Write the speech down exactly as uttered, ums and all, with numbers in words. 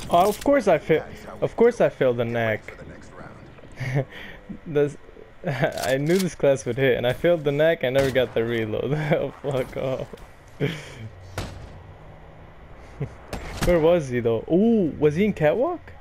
Oh, of course I failed. Of course I failed the neck. this, I knew this class would hit, and I failed the neck. I never got the reload. Oh, fuck off. Where was he though? Ooh, was he in catwalk?